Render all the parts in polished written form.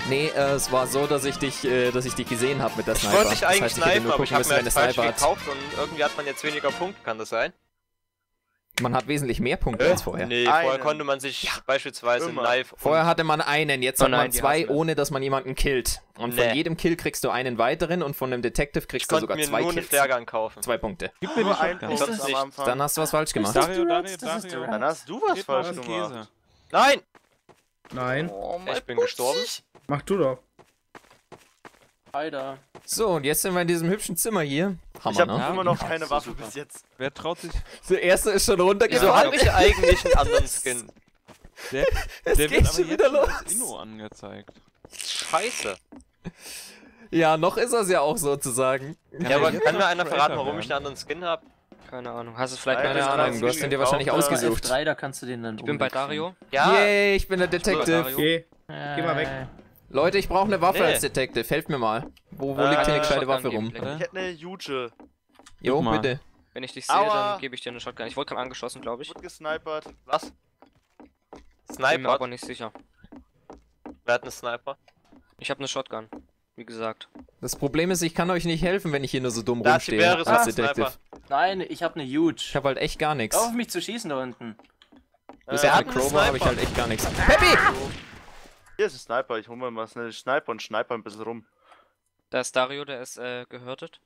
Nee, es war so, dass ich dich gesehen habe mit der Sniper. Ich wollte dich eigentlich das heißt, ich hätte snipen, nur aber ich gucken habe mir müssen, halt wenn falsch eine Sniper hat. gekauft und irgendwie hat man jetzt weniger Punkte, kann das sein? Man hat wesentlich mehr Punkte als vorher. Nee, vorher konnte man sich beispielsweise live... Vorher hatte man einen, jetzt hat man zwei, hassen wir. ohne dass man jemanden killt. Und von jedem Kill kriegst du einen weiteren und von dem Detective kriegst du sogar mir 2 nur eine Kills. Flare ankaufen. 2 Punkte. Gib mir Nur die ein Shotgun. Punkt Sonst am nichts. Anfang. Dann hast du was falsch gemacht. Dario, Dann hast du was Gib mal falsch was gemacht. Käse. Nein! Nein. Oh, Ich bin gestorben. Mach du doch. Alter. So, und jetzt sind wir in diesem hübschen Zimmer hier. Hammer, Ich habe ne? immer noch keine Waffe bis jetzt. Wer traut sich? Der erste ist schon Wieso runtergefallen. habe ich eigentlich einen anderen Skin? Der Es wird geht aber schon jetzt wieder schon los. als Inno angezeigt. Scheiße. Ja, noch ist es ja auch sozusagen. Ja, aber jetzt kann mir noch einer Creator verraten, warum werden? ich einen anderen Skin habe? Keine Ahnung. Hast du vielleicht Keine mal Keine Ahnung, du hast den dir wahrscheinlich ausgesucht. F3, da kannst du den dann Ich bin bei Dario. Ja, Yay, ich bin der Detective. Dario. Geh mal weg. Leute, ich brauche eine Waffe Nee. als Detective. Helft mir mal. Wo liegt hier eine gescheite Waffe rum? Oder? Ich hätte eine Juge. Jo, Guck mal. bitte. Wenn ich dich sehe, Aua. dann gebe ich dir eine Shotgun. Ich wurde gerade angeschossen, glaube ich. Wird gesnipert. Was? Bin mir Sniper? aber nicht sicher. Wer hat einen Sniper? Ich habe eine Shotgun. Wie gesagt. Das Problem ist, ich kann euch nicht helfen, wenn ich hier nur so dumm Da rumstehe Tiberius als hat einen Detective. Sniper. Nein, ich hab ne Huge. Ich habe halt echt gar nichts. Hör auf mich zu schießen da unten. Bis Wer auf hat eine einen Crowbar habe ich Sniper? halt echt gar nichts. Peppy! Hier ist ein Sniper. Ich hole mir mal schnell Sniper und Sniper ein bisschen rum. Da ist Dario, der ist gehörtet.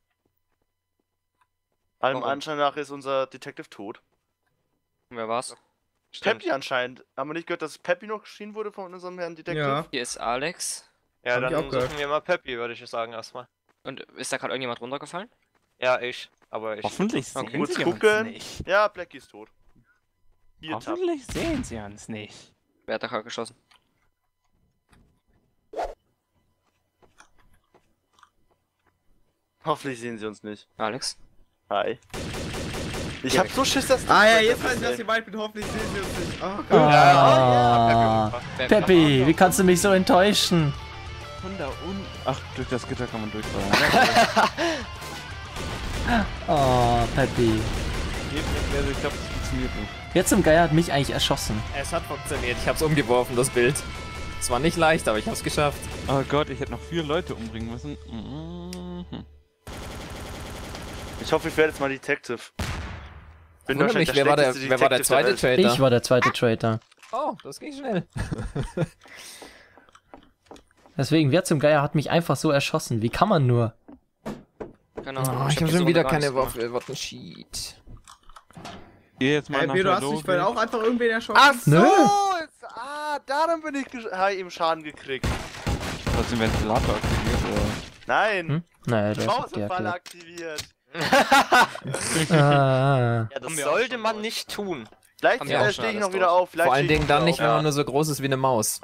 Allem Warum? Anschein nach ist unser Detective tot. Und wer war's? Peppy anscheinend. Haben wir nicht gehört, dass Peppy noch geschrien wurde von unserem Herrn Detective? Ja. Hier ist Alex. Ja, Hab ich dann auch gehört. suchen wir mal Peppy, würde ich sagen erstmal. Und ist da gerade irgendjemand runtergefallen? Ja, ich. Aber ich. Hoffentlich sehen Okay. Kurz sie gucken. uns nicht. Ja, Blackie ist tot. Hier Tab. Hoffentlich sehen sie uns nicht. Wer hat da gerade geschossen? Hoffentlich sehen sie uns nicht. Alex? Hi. Ich hab so Schiss, dass... Ah ja, jetzt weiß ich, dass ihr weit bin. Hoffentlich sehen sie uns nicht. Oh Gott. Ah, Wer Peppi, wie kannst du mich so enttäuschen? Von da unten. Ach, durch das Gitter kann man durchfallen. Oh, Peppi. Ich glaube, das funktioniert nicht. Wer zum Geier hat mich eigentlich erschossen? Es hat funktioniert. Ich hab's umgeworfen, das Bild. Es war nicht leicht, aber ich hab's geschafft. Oh Gott, ich hätte noch 4 Leute umbringen müssen. Mhm. Ich hoffe, ich werde jetzt mal Detective. Bin Wundert mich, wer war der zweite Traitor? Ich war der zweite Traitor. Oh, das ging schnell. Deswegen, wer zum Geier hat mich einfach so erschossen? Wie kann man nur? Keine Oh, Ahnung. ich hab habe die schon wieder Zone gar keine nichts Waffe. Was ein Sheet. Geh jetzt mal Hey, nach Pedro, der hast du nicht Logik. vorhin auch einfach irgendwen erschossen? Ach so! Nö. Jetzt, darum bin ich eben Schaden gekriegt. Du hast den Ventilator aktiviert, oder? Nein! Hm? Naja, der ist Mausefalle okay. aktiviert. Ah. Ja, das Haben wir auch sollte schon man durch. nicht tun. Vielleicht Haben wir auch schon stehe ich alles noch wieder durch. auf. Vielleicht Vor allen stehe ich Dingen dann noch nicht, wieder wenn auf. man nur so groß ist wie eine Maus.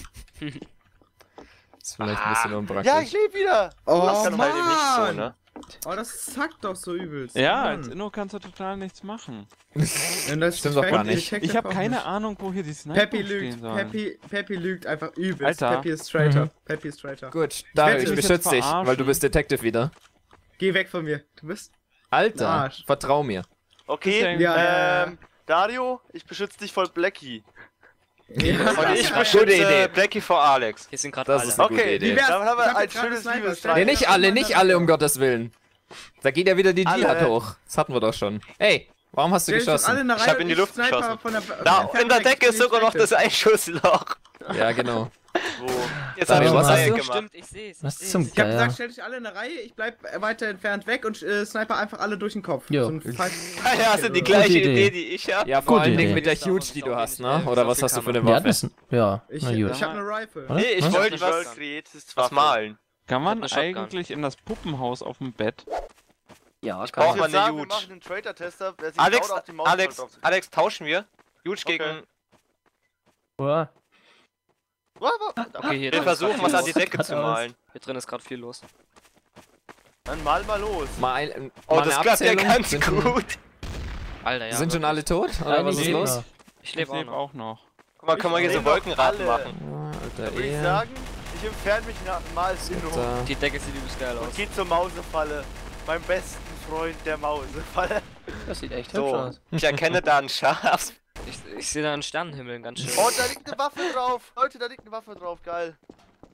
Ist vielleicht ein bisschen unpraktisch. Ja, ich lebe wieder! Oh, Das kann halt eben nicht so, Mann! ne? Oh, das zackt doch so übelst. Ja, Mann. als Inno kannst du total nichts machen. Und das Stimmt doch gar nicht. Ich habe keine Ahnung, wo hier die Sniper Peppi stehen lügt. sollen. Peppi lügt einfach übelst. Alter. Peppi ist Traitor. Peppi ist Traitor. Gut, Dario, wette, ich du bist beschütze jetzt dich, verarschen. weil du bist Detective wieder. Geh weg von mir. Du bist... Alter, Arsch. vertrau mir. Okay, Ja, Dario, ich beschütze dich vor Blackie. Ja. Und ich Gute beschütze Idee. Blackie vor Alex. Hier sind gerade Das alle. ist eine gute Okay, Idee. wär's? dann haben wir Ich hab ein jetzt gerade schönes Sniper. Liebesdreieck. Nee, nicht alle, um Gottes Willen. Da geht ja wieder die Alle. Jihad hoch. Das hatten wir doch schon. Ey, warum hast du geschossen? Ich hab in die Luft geschossen. Da in der Decke ist sogar noch das Einschussloch. Ja, genau. Wo? Jetzt Dario, hab ich was was hast du? gemacht. Stimmt, ich sehe es. Was ich zum Ich hab Geier? gesagt, stell dich alle in eine Reihe, ich bleib weiter entfernt weg und sniper einfach alle durch den Kopf. Jo. So ein Ja, hast du die Gute gleiche Idee. Idee, die ich hab? Ja, vor Gute allen Dingen Idee. mit der Huge, die du hast, ne? Oder was hast du für eine Ja, Waffe? das, ja, Ich, na gut. ich hab eine Rifle. Oder? Nee, ich Was? wollte Die World was Creates malen. Kann man Ich hab eine Shotgun. eigentlich in das Puppenhaus auf dem Bett? Ja, Ich kann brauch Ich mal würde eine sagen, wir Huge. machen den Traitor-Tester, wer sich Alex, traut, auf die Maus Alex, Alex, tauschen wir. Huge gegen... man. Okay, hier Wir drin ist versuchen grad was viel an die los. Decke zu malen. Hier drin ist gerade viel los. Dann mal los. Mal, Oh, mal das eine klappt ja Abzählung. ganz Sind schon- gut. Alter, ja. Sind schon wirklich. alle tot? Oder Nein, was ich ist lebe los? noch. Ich Ich lebe auch lebe noch. auch noch. Guck mal, können wir hier so lebe noch Wolkenraten alle. machen. Ja, Alter, Würde ich eher. sagen, ich entferne mich mal Sinno Da. Die Decke sieht übelst geil aus. und gehe zur Mausefalle. Meinem besten Freund der Mausefalle. Das sieht echt So, hübsch aus. ich erkenne da ein Schaf. Ich sehe da einen Sternenhimmel ganz schön. Oh, da liegt eine Waffe drauf. Leute, da liegt eine Waffe drauf. Geil.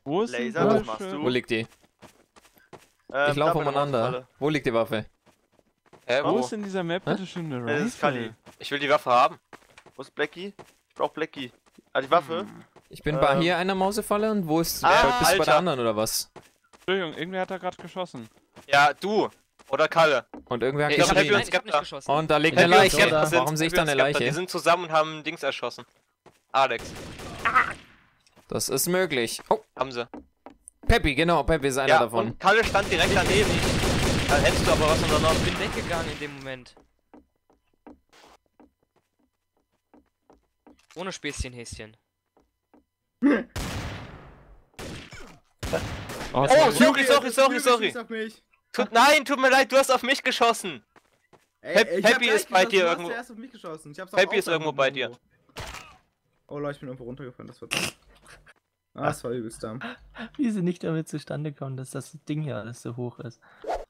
Wo ist Laser, denn was so machst schön? Wo liegt die? Ich da laufe bei der umeinander. Mauerfalle. Wo liegt die Waffe? Wo Wo? ist in dieser Map bitte schön eine Das ist Kali. Rifle? Ich will die Waffe haben. Wo ist Blackie? Ich brauch Blackie. Ah, die Waffe? Ich bin bei hier einer Mausefalle und wo ist... Ah, bist du bei der Alter. anderen oder was? Entschuldigung, irgendwer hat da gerade geschossen. Ja, du. Oder Kalle. Und irgendwer hat Ich glaub, hab, Happy geschrien. nein, ich hab nicht geschossen. Und da liegt Happy eine und Leiche. Skepta sind- Warum sehe ich Happy da und eine Skepta, Leiche? Die sind zusammen und haben Dings erschossen. Alex. Das ist möglich. Oh, Haben sie. Peppy, genau. Peppy ist einer Ja, davon. und Kalle stand direkt daneben. Dann hättest du aber was unternommen. Ich bin weggegangen in dem Moment. Ohne Späßchenhäschen. Oh, Oh, sorry. sorry. Schieß auf mich. Nein, tut mir leid, du hast auf mich geschossen. Ey, ich hab Happy gleich ist bei geschossen, dir du hast irgendwo. zuerst auf mich geschossen. Ich hab's auch Happy ist ausgehalten irgendwo bei dir. Oh Leute, ich bin irgendwo runtergefallen, das war dumm. Ah, das war übelst dumm. Wie sie nicht damit zustande kommen, dass das Ding hier alles so hoch ist.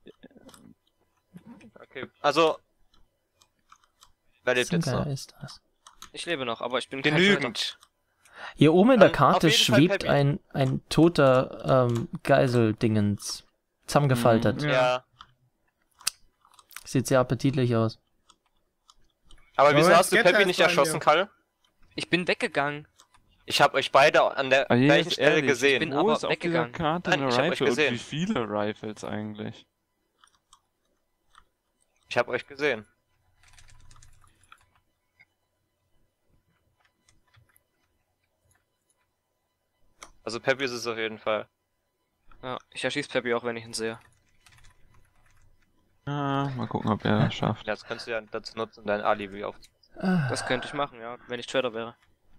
Okay, also. Wer lebt Zum jetzt noch? Geier ist das. Ich lebe noch, aber ich bin kein Traitor. Genügend. Hier oben in der Auf Karte jeden Fall schwebt Peppy. ein toter Geiseldingens. Zusammengefaltet. Mhm. Ja. Sieht sehr appetitlich aus. Aber Aber wieso mein hast du Skepta Peppy ist nicht bei erschossen, mir. Kalle? Ich bin weggegangen. Ich habe euch beide an der Ah, gleichen jetzt Stelle ehrlich, gesehen. bin Wo aber ist auf dieser weggegangen. Karte Nein, eine ich hab euch Rifle und gesehen. wie viele Rifles eigentlich? Ich habe euch gesehen. Also Peppy ist es auf jeden Fall. Ja, ich erschieß Peppy auch, wenn ich ihn sehe. Ah, mal gucken, ob er das schafft. Jetzt kannst du ja dazu nutzen, dein Alibi auf. Das könnte ich machen, ja, wenn ich Trader wäre.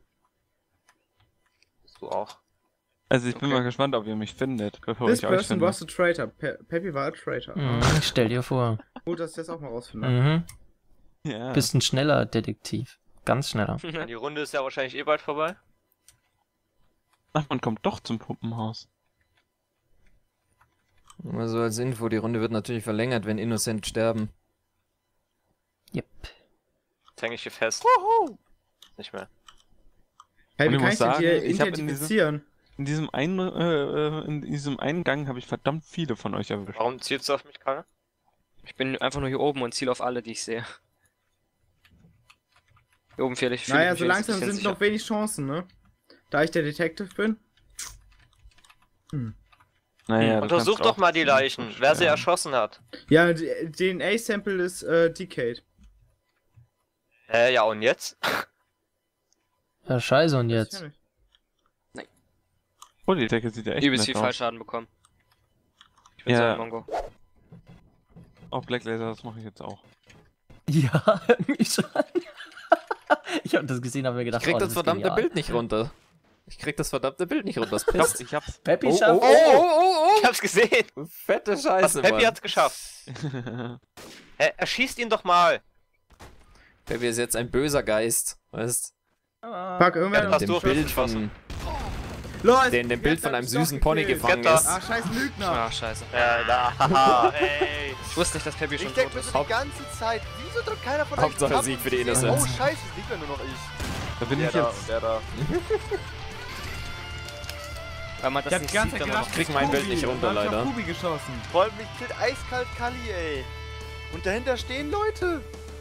Bist du auch. Also ich bin Okay. mal gespannt, ob ihr mich findet, bevor This ich euch person finde. was a traitor. Peppy war ein Traitor. Mhm, stell dir vor. Gut, dass ich das auch mal rausfinde. Mhm. Ja. Bist ein schneller Detektiv. Ganz schneller. Die Runde ist ja wahrscheinlich eh bald vorbei. Ach, man kommt doch zum Puppenhaus. Also als Info, die Runde wird natürlich verlängert, wenn Innocent sterben. Yep. Jetzt hänge ich hier fest. Nicht mehr. Hey, Und wie ich kann muss ich denn sagen, hier ich hab in identifizieren? In diesem einen Gang habe ich verdammt viele von euch erwischt. Warum zielst du auf mich, Kalle? Ich bin einfach nur hier oben und ziele auf alle, die ich sehe. Hier oben fühle ich Naja, mich so jetzt langsam ein bisschen sind noch wenig Chancen, ne? Da ich der Detective bin. Naja, du Untersuch kannst doch auch mal die Leichen, wer sie sterben. erschossen hat. Ja, DNA-Sample ist Decade. Ja, und jetzt? Ja, scheiße, und Das jetzt? kenn ich. Oh, die Decke sieht ja echt übelst nett viel aus. Fallschaden bekommen. Ich bin Ja. so ein Mongo. Auch Black Laser, das mache ich jetzt auch. Ja, irgendwie schon. Ich hab das gesehen, hab mir Ich gedacht, krieg oh, das ist verdammte genial. Bild nicht runter. Ich krieg das verdammte Bild nicht runter. Das Ich pisst. hab's. Peppy Oh, schafft. oh. Ich hab's gesehen. Fette Scheiße, Peppy Mann. hat's geschafft. Erschießt ihn doch mal. Peppy ist jetzt ein böser Geist, weißt? Fuck, irgendwer Ja, hat hast Dem du Bild geschossen. von, Los, dem Bild von einem süßen Pony gefangen Skepta. ist. Ah, scheiß Lügner. Ah, scheiße. Ja, da. Haha, ey. Ich wusste nicht, dass Peppy schon Ich tot denke mir ist. so die ganze Zeit, wieso drückt keiner von euch Hauptsache Tab Sieg und für die sie sehen, Innocents. Oh scheiße, es liegt ja nur noch ich. Da bin Der ich da, jetzt. der da. Weil man Ich das hab nicht die ganze sieht, Zeit wenn man gedacht, noch... krieg mein Bild nicht runter, Dann hab ich leider. auf Kubi geschossen. Vor allem, mich killt eiskalt Kali, ey. Und dahinter stehen Leute.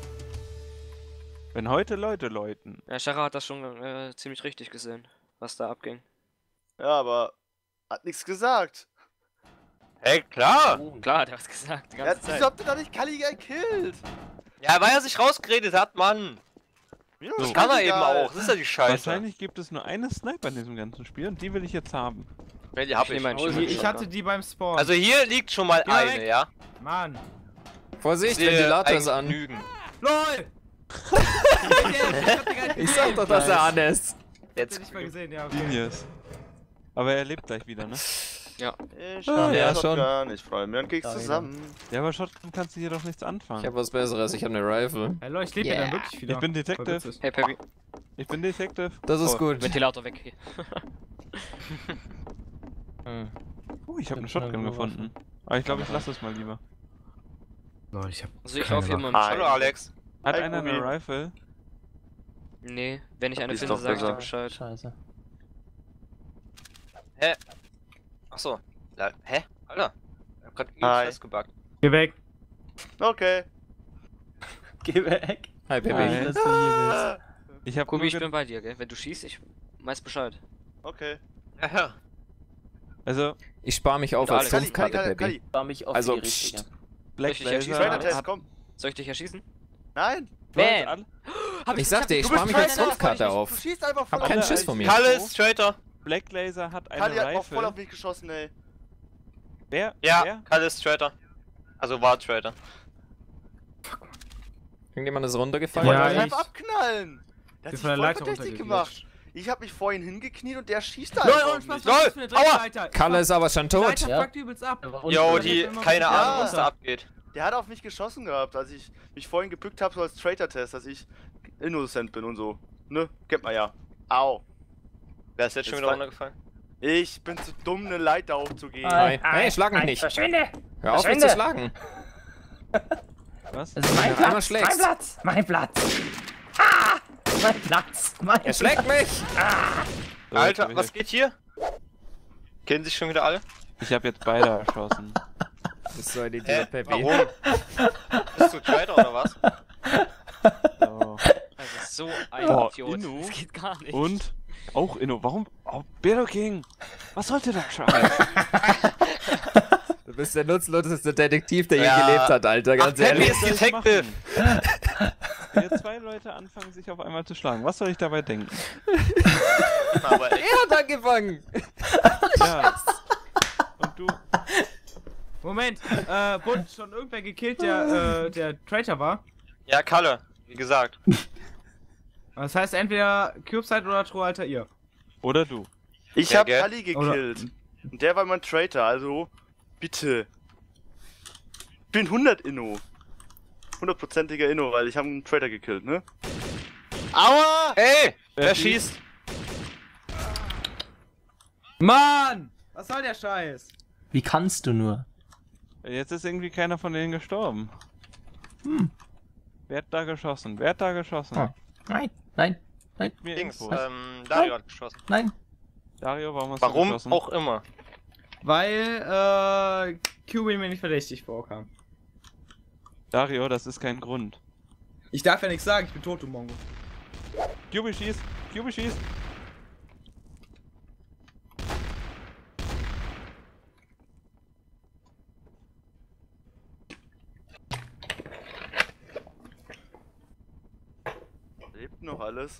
Wenn heute Leute läuten. Ja, Schara hat das schon ziemlich richtig gesehen, was da abging. Ja, aber hat nichts gesagt. Hey, klar. Klar, der hat gesagt, die Ja, ganze wieso Zeit. habt ihr da nicht Kali gekillt? Ja, weil er sich rausgeredet hat, Mann. Mir So. ist Kann er eben egal. auch. Das ist ja die Scheiße. Wahrscheinlich gibt es nur eine Sniper in diesem ganzen Spiel und die will ich jetzt haben. Ja, die hab Ich ich. nehme einen Oh, Schimmel. ich hatte die beim Spawn. Also hier liegt schon mal Geh mal eine, weg. ja? Mann. Vorsicht, Sehe Ventilator ist eigentlich an. genügen. LOL! Ich sag doch, dass er an ist. Jetzt. Nicht mal gesehen, ja, okay. Genius. Aber er lebt gleich wieder, ne? Ich Ah, hab ja, ja schon. schon. Ich freue mich, dann geht's Ja, zusammen. Ja, aber Shotgun kannst du hier doch nichts anfangen. Ich hab was Besseres, ich hab eine Rifle. Hey, Leute, ich lebe ja dann wirklich wieder. Ich bin Voll Detective. witzig. Hey, Peppy, Ich bin Detective. Das ist oh, gut. Ventilator weg hier. Ich habe eine Hab Shotgun eine gefunden. Aber ich glaube, ich lasse es mal lieber. Leute, ich hab Also ich keine laufe hier Waffe. immer im Hallo, Alex. Hat Hi, einer eine Kubi. Rifle? Nee, wenn ich eine Ist finde, doch sag ich dir besser. Bescheid. Scheiße. Achso. Hä? Alter. Ich hab grad Hi. festgebackt. Geh weg. Okay. Geh weg. Hi, Baby. Hi. Dass du hier Ich hab Gubi, ich nur bin bei dir, gell? Wenn du schießt, ich weiß Bescheid. Okay. Ja. Also, Ich spare mich auf Ja, als Alex. Sumpfkarte, Baby. Kali. bist. War mich auf Also, die richtige. Black Richtig, ja, schieß Blazer weiter, Trader-Test, hat... komm. Soll ich dich erschießen? Nein. Leute, Bam. alle- Ich sag dir, ich Du spare bist mich als Trader, Sumpfkarte Du auf. schießt einfach voll Hab keinen auf Schiss mich. vor mir. Kalle ist Traitor. Black Laser hat eine Kali hat auch voll auf Rifle. mich geschossen, ey. Wer? Ja, Wer? Kalle ist Traitor. Also war Traitor. Irgendjemand ist Ja, runtergefallen? Wollte mich ich- einfach abknallen. Der hat Bin sich von der voll Leiter verdächtig runtergeglitscht. gemacht. Ich hab mich vorhin hingekniet und der schießt da Lol, einfach oh, auf mich. LOL, aua! Kalle ist aber schon Die tot. Leiter Ja. fuckt übelst ab. Jo, die, keine Ahnung, Ja. was da abgeht. Der hat auf mich geschossen gehabt, als ich mich vorhin gebückt habe, so als Traitor-Test, dass ich innocent bin und so. Ne? Kennt man ja. Au. Wer ist jetzt schon Jetzt wieder war- runtergefallen? Ich bin zu dumm, eine Leiter hochzugehen. Nein. Hey, schlag mich nicht. Verschwinde! Hör auf, mich zu schlagen. Was? Das ist mein Wenn du einmal Platz! schlägst. Mein Platz! Mein Platz! Ah! Mein Platz! Mein Er schlägt mich. So, Alter, jetzt was hab ich- geht hier? Kennen sich schon wieder alle? Ich hab jetzt beide erschossen. Das ist so ein Idiot, Hä? Baby. Warum? Bist du Traitor oder was? So. Also so ein Oh, Idiot. Inno. Das geht gar nicht. Und? Auch Inno. Warum? Oh, Beardo King! Was sollte der Scheiß? Du bist der nutzloseste Detektiv, der je Ja. gelebt hat, Alter, ganz Ach, Peppy ehrlich. ist Detective! Wenn jetzt zwei Leute anfangen, sich auf einmal zu schlagen, was soll ich dabei denken? Aber echt. Er hat angefangen. Ja. Und du? Moment, wurde schon irgendwer gekillt, der Traitor war? Ja, Kalle, wie gesagt. Das heißt entweder CubeSide oder True Alter ihr. Oder du? Ich Ja, hab gell? Kali gekillt. Und der war mein Traitor, also bitte. Ich bin 100 Inno. 100%iger Inno, weil ich habe einen Traitor gekillt, ne? Aua! Ey! Wer Wer schießt? Mann! Was soll der Scheiß? Wie kannst du nur? Jetzt ist irgendwie keiner von denen gestorben. Wer hat da geschossen? Wer hat da geschossen? Oh. Nein, nein, nein, Mir Dings, Infos. Dario hat geschossen. nein. Dario, warum hast du Warum geschossen? auch immer. Weil, QB mir nicht verdächtig vorkam. Dario, das ist kein Grund. Ich darf ja nichts sagen, ich bin tot, du Mongo. Cubi schießt! Cubi schießt! Lebt noch alles.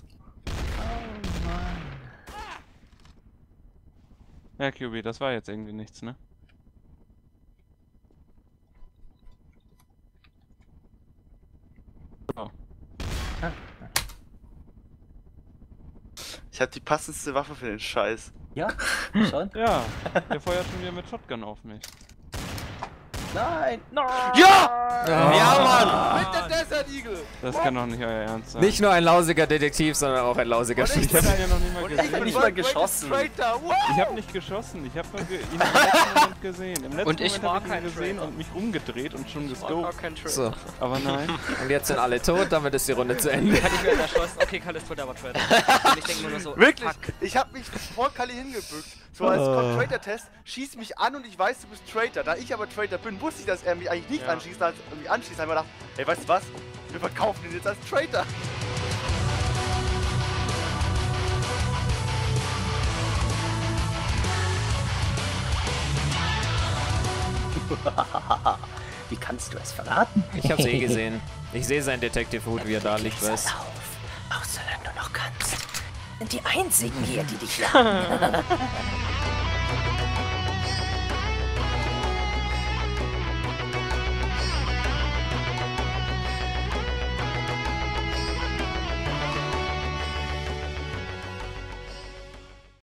Ja, Cubi, das war jetzt irgendwie nichts, ne? Oh. Ich hab die passendste Waffe für den Scheiß. Ja, schon? Ja, der feuert schon wieder mit Shotgun auf mich. Nein! Nein! Ja! Ja, Mann! Mit der Desert Eagle! Das kann doch nicht euer Ernst sein. Nicht nur ein lausiger Detektiv, sondern auch ein lausiger Und ich- Ich Schießer. hab ihn ja noch nicht mal Und ich gesehen. bin nicht mal World Greatest geschossen. Traitor! What? Ich hab nicht geschossen, ich hab nur ihn im letzten Moment gesehen. Im letzten Und ich Moment war hab ich ihn kein gesehen Traitor. und mich umgedreht und schon Ich war gescoped. gar kein Traitor. So, Aber nein. und jetzt sind alle tot, damit ist die Runde zu Ende. Kann ich mir erschossen. Okay, Kalle ist tot, aber Traitor. Und ich denke nur so, Wirklich? fuck. Ich hab mich vor Kali hingebückt. So als Traitor-Test, schieß mich an und ich weiß, du bist Traitor. Da ich aber Traitor bin, wusste ich, dass er mich eigentlich nicht anschießt, als er mich anschießt. Hab ich mir gedacht, ey, weißt du was? Wir verkaufen ihn jetzt als Traitor. Wie kannst du es verraten? Ich hab's eh gesehen. Ich sehe seinen Detective-Hut, wie er da liegt, weißt Auf, auch solange du noch kannst. Sind die einzigen hier, die dich jagen.